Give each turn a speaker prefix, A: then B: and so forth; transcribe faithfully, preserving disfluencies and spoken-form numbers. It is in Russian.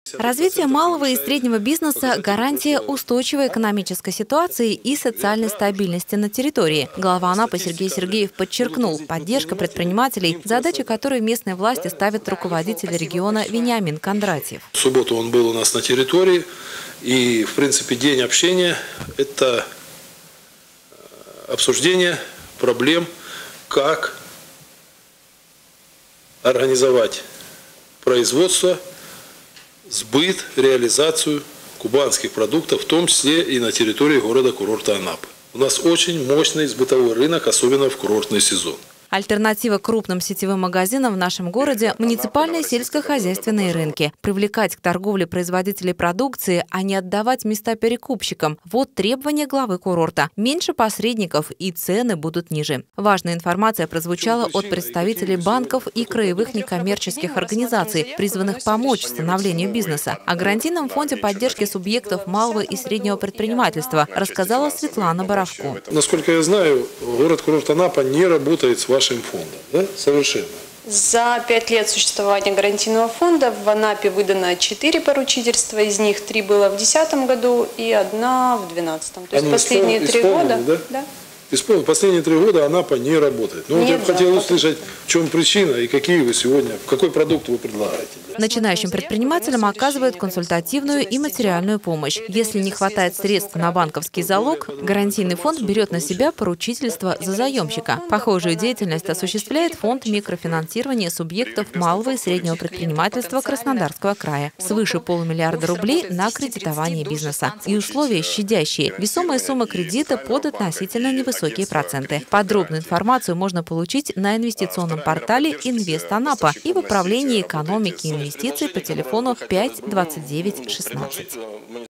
A: Развитие малого и среднего бизнеса – гарантия устойчивой экономической ситуации и социальной стабильности на территории. Глава Анапы Сергей Сергеев подчеркнул, поддержка предпринимателей – задача, которую местные власти ставят руководитель региона Вениамин Кондратьев.
B: В субботу он был у нас на территории, и, в принципе, день общения – это обсуждение проблем, как организовать производство, сбыт, реализацию кубанских продуктов, в том числе и на территории города-курорта Анапы. У нас очень мощный сбытовой рынок, особенно в курортный сезон.
A: Альтернатива крупным сетевым магазинам в нашем городе – муниципальные сельскохозяйственные рынки. Привлекать к торговле производителей продукции, а не отдавать места перекупщикам – вот требования главы курорта. Меньше посредников и цены будут ниже. Важная информация прозвучала от представителей банков и краевых некоммерческих организаций, призванных помочь становлению бизнеса. О гарантийном фонде поддержки субъектов малого и среднего предпринимательства рассказала Светлана Боровко.
B: Насколько я знаю, город-курорт Анапа не работает с вашим фондом, да? Совершенно.
C: За пять лет существования гарантийного фонда в Анапе выдано четыре поручительства, из них три было в две тысячи десятом году и одна в две тысячи двенадцатом. То есть
B: Они
C: последние три года.
B: Да?
C: Да.
B: Исполнил. Последние три года Анапа не работает. Но вот я бы хотел услышать, в чем причина и какие вы сегодня, какой продукт вы предлагаете.
A: Начинающим предпринимателям оказывают консультативную и материальную помощь. Если не хватает средств на банковский залог, гарантийный фонд берет на себя поручительство за заемщика. Похожую деятельность осуществляет фонд микрофинансирования субъектов малого и среднего предпринимательства Краснодарского края. Свыше полумиллиарда рублей на кредитование бизнеса. И условия щадящие. Весомая сумма кредита под относительно невысокие проценты. Подробную информацию можно получить на инвестиционном портале «Инвест Анапа» и в управлении экономики и инвестиций по телефону пять двадцать девять шестнадцать.